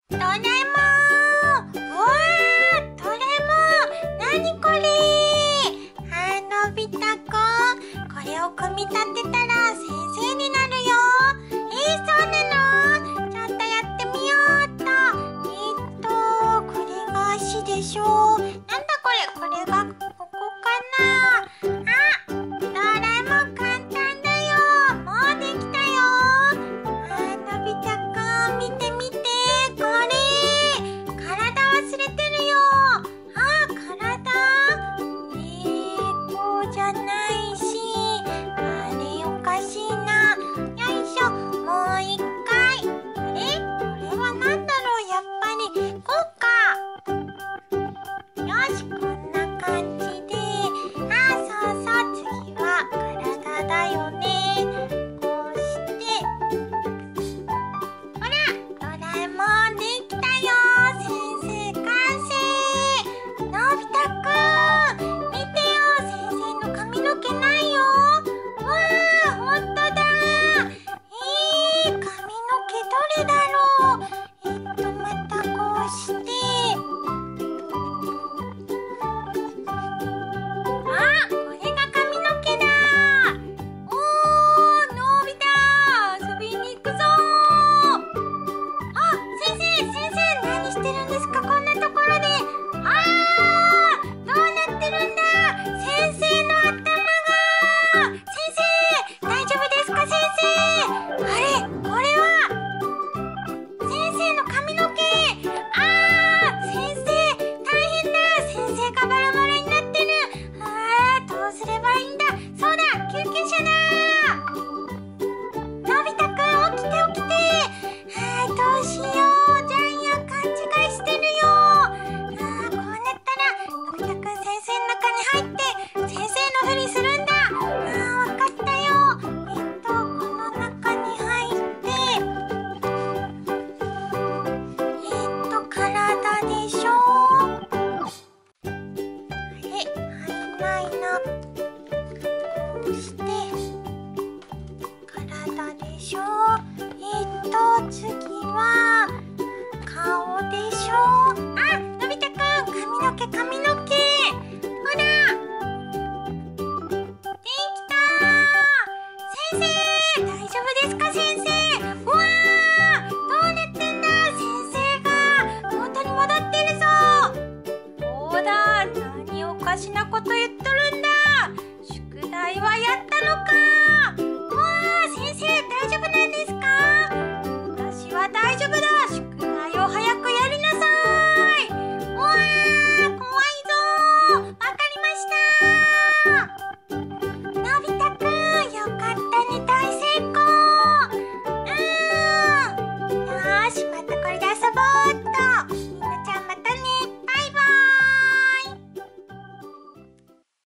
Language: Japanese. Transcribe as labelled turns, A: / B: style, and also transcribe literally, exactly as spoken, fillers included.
A: ドラえもん。うわー、ドラえもん。なにこれ。あー、のび太くん。これを組み立てたら先生になるよ。えー、そうなの？ちょっとやってみようっと。えーっと、これが足でしょ。なんだこれ。これがここかな。あ、ドラえもん簡単だよ。もうできたよ。あー、のび太くん見てみて。これ。体忘れてるよ。あー、体。えー、こうじゃないし。あれおかしいな。よいしょ。もう一回。あれこれはなんだろう。やっぱりこうか。よし、こんな感じで。あー、そうそう。次は体だよね。こうして。ほら、ドラえもんできたよ。先生完成。のび太くん、見てよ。先生の髪の毛ないよ。わー、ほんとだ。えー、髪の毛どれだろう。えっと、またこうして。あ、これが髪の毛だ。おー、のび太、遊びに行くぞ。あ、先生、先生、何してるんですか、こんなところで。あー、どうなってるんだ。先生の頭が。先生、大丈夫ですか、先生。あれ、これは先生の髪の毛。あー、先生、大変だ。先生がバラバラになってる。あー、どうすればいいんだ。そうだ、救急車だ。のび太くん、起きて起きて。あー、どうしよう。ジャイアン勘違いしてるよ。あー、こうなったらのび太くん先生の中に入って先生のふりするんだ。あー、わかったよ。えっとこの中に入ってえっと体でしょ。あれ、入んないな。こうして体でしょ。えっと次は顔でしょ。あ、のび太くん、髪の毛髪の毛。ほら、できた。先生、大丈夫ですか、先生。うわー、どうなってんだ。先生が元に戻ってるぞ。そうだ、何おかしなこと言っとるんだ。宿題はやったのか。うわー、先生、大丈夫なんですか。私は大丈夫だ。宿題を早くやりなさい。うわー、怖いぞー。わかりました。